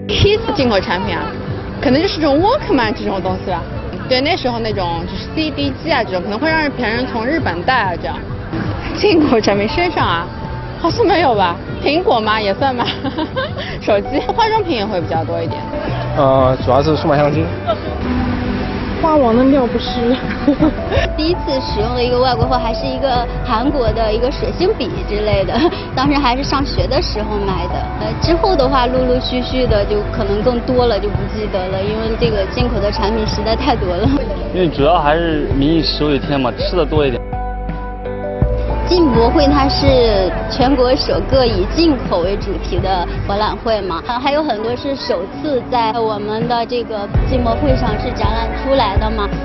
第一次进口产品啊，可能就是这种 Walkman 这种东西吧。对，那时候那种就是 CD 机啊这种，可能会让别人从日本带啊这样。进口产品身上啊，好像没有吧？苹果嘛也算吧，手机、化妆品也会比较多一点。 主要是数码相机。 花王的尿不湿。 第一次使用的一个外国货还是一个韩国的一个水性笔之类的，当时还是上学的时候买的。之后的话陆陆续续的就可能更多了，就不记得了，因为这个进口的产品实在太多了。 因为主要还是民以食为天嘛，吃的多一点。 进博会它是全国首个以进口为主题的博览会嘛，还有很多是首次在我们的这个进博会上是展览出来的嘛。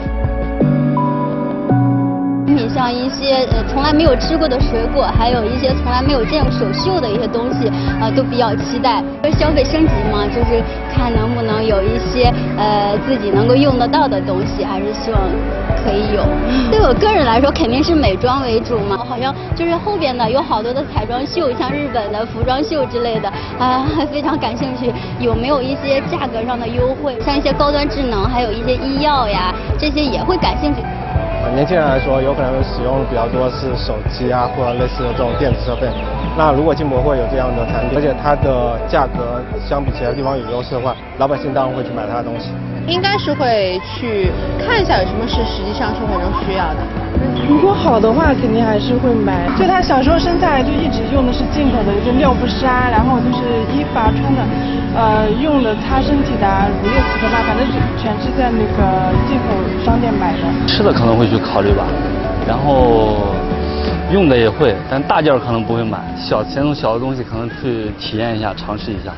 像一些从来没有吃过的水果，还有一些从来没有见过手绣的一些东西都比较期待。消费升级嘛，就是看能不能有一些自己能够用得到的东西，还是希望可以有。对我个人来说，肯定是美妆为主嘛。好像就是后边的有好多的彩妆秀，像日本的服装秀之类的非常感兴趣。有没有一些价格上的优惠？像一些高端智能，还有一些医药呀，这些也会感兴趣。 年轻人来说，有可能使用比较多是手机啊，或者类似的这种电子设备。那如果进博会有这样的产品，而且它的价格相比其他地方有优势的话，老百姓当然会去买它的东西。 应该是会去看一下有什么是实际上生活中需要的。 如果好的话，肯定还是会买。就他小时候生下来就一直用的是进口的，就尿不湿啊，然后就是衣服啊穿的，用的擦身体的乳液、洗头发，反正全是在那个进口商店买的。 吃的可能会去考虑吧，然后用的也会，但大件可能不会买，先从小的东西可能去体验一下，尝试一下。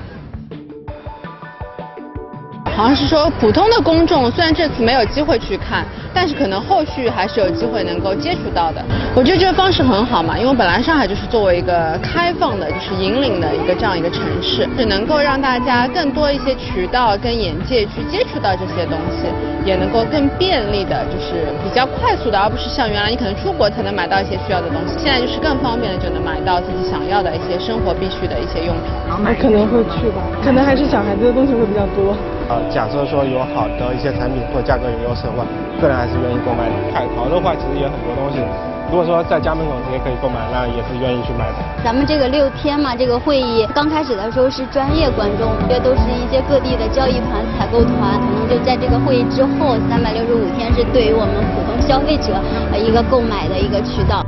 好像是说普通的公众虽然这次没有机会去看，但是可能后续还是有机会能够接触到的。我觉得这个方式很好嘛，因为本来上海就是作为一个开放的，就是引领的一个这样一个城市，是能够让大家更多一些渠道跟眼界去接触到这些东西，也能够更便利的，就是比较快速的，而不是像原来你可能出国才能买到一些需要的东西，现在就是更方便的就能买到自己想要的一些生活必需的一些用品。 我可能会去吧，可能还是小孩子的东西会比较多。 假设说有好的一些产品或者价格有优势的话，个人还是愿意购买的。海淘的话，其实也很多东西，如果说在家门口直接可以购买，那也是愿意去买的。 咱们这个6天嘛，这个会议刚开始的时候是专业观众，这都是一些各地的交易团、采购团，可能就在这个会议之后365天是对于我们普通消费者一个购买的一个渠道。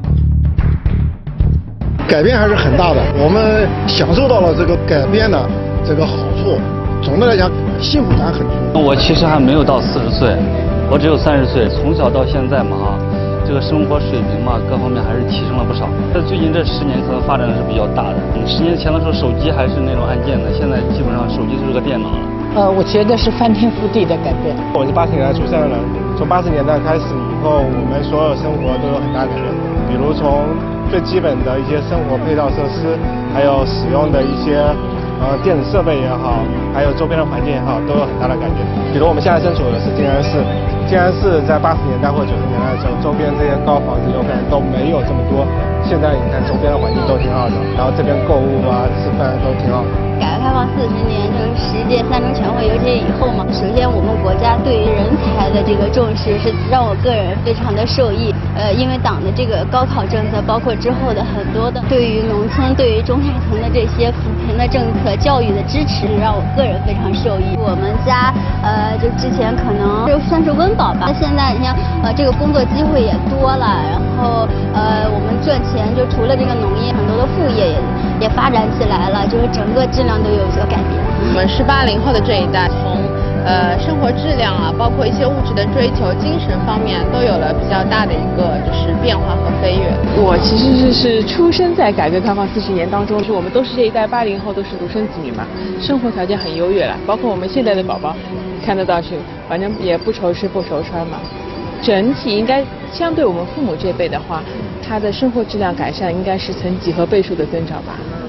改变还是很大的，我们享受到了这个改变的这个好处。总的来讲，幸福感很足。 我其实还没有到40岁，我只有30岁，从小到现在嘛这个生活水平嘛各方面还是提升了不少。在最近这10年可能发展的是比较大的。10年前的时候手机还是那种按键的，现在基本上手机就是个电脑了。 我觉得是翻天覆地的改变。 我是80年代出生的人，从80年代开始以后，我们所有生活都有很大改变，比如从最基本的一些生活配套设施，还有使用的一些电子设备也好，还有周边的环境也好，都有很大的改变。比如我们现在身处的是静安市，静安市在80年代或者90年代的时候，周边这些高房子有可能都没有这么多。现在你看周边的环境都挺好的，然后这边购物啊、吃饭都挺好。 改革开放40年，就是10届3中全会有解以后嘛，首先我们国家对于人才的这个重视是让我个人非常的受益。因为党的这个高考政策，包括之后的很多的对于农村、对于中下层的这些扶贫的政策、教育的支持，让我个人非常受益。我们家就之前可能就算是温饱吧，现在你像这个工作机会也多了，然后我们赚钱就除了这个农业，很多的副业也发展起来了，就是整个质量都有所改变。 我们是80后的这一代，从生活质量啊，包括一些物质的追求、精神方面，都有了比较大的一个就是变化和飞跃。 我其实是出生在改革开放40年当中，就是我们都是这一代80后，都是独生子女嘛，生活条件很优越了。包括我们现在的宝宝，看得到是，反正也不愁吃不愁穿嘛。整体应该相对我们父母这辈的话，他的生活质量改善应该是呈几何倍数的增长吧。